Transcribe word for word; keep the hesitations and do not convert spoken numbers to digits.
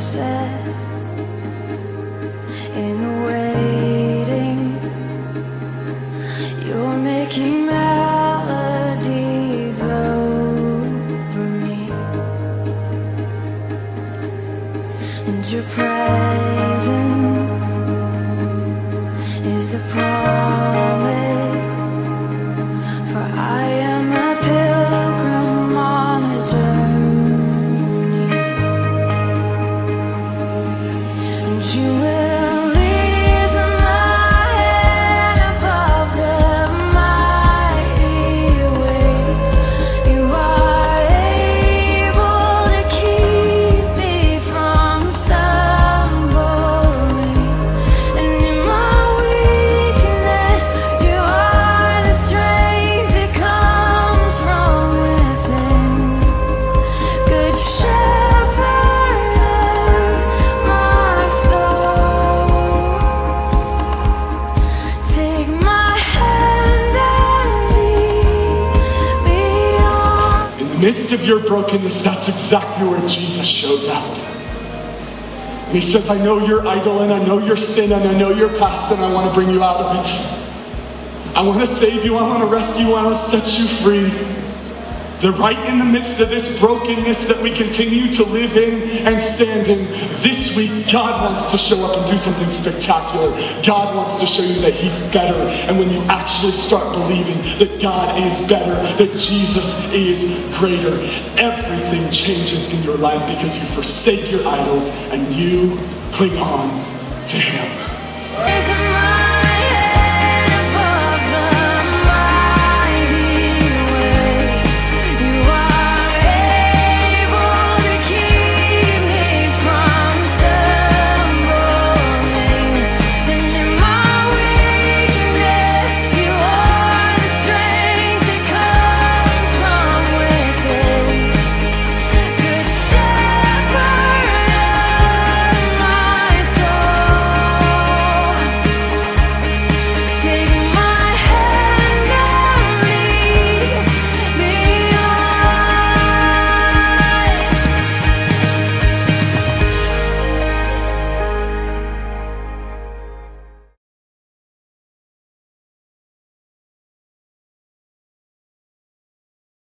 said, in the waiting, you're making melodies over me, and your presence is the promise, for I am a pilgrim on a journey, and you will lift my head above the mighty waves. You are able to keep me from stumbling, and in my weakness, you are the strength that comes from within. Good shepherd of my soul, take my hand and lead me on. In the midst of your brokenness, that's exactly where Jesus shows up. And he says, I know your idol, and I know your sin, and I know your past, and I want to bring you out of it. I want to save you, I want to rescue you, I want to set you free. That right in the midst of this brokenness that we continue to live in and stand in, this week God wants to show up and do something spectacular. God wants to show you that he's better. And when you actually start believing that God is better, that Jesus is greater, everything changes in your life because you forsake your idols and you cling on to him. It's